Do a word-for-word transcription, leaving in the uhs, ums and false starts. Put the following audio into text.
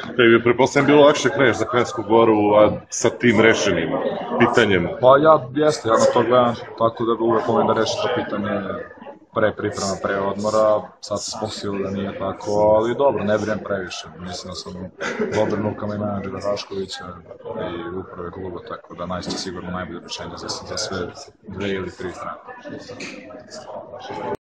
Tebi je pretpostavljam bilo lakše kreneš za Kranjsku Goru, a sa tim rešenim pitanjem. Pa ja, jeste, ja na to gledam, tako da uvek volim da rešim to pitanje pre priprema, pre odmora, sad se spostilo da nije tako, ali dobro, ne brinem previše, mislim da sam dobar rukama i menadžera Raškovića i uprave kluba, tako da naći sigurno najbolje rešenje za, za sve dve ili tri strane.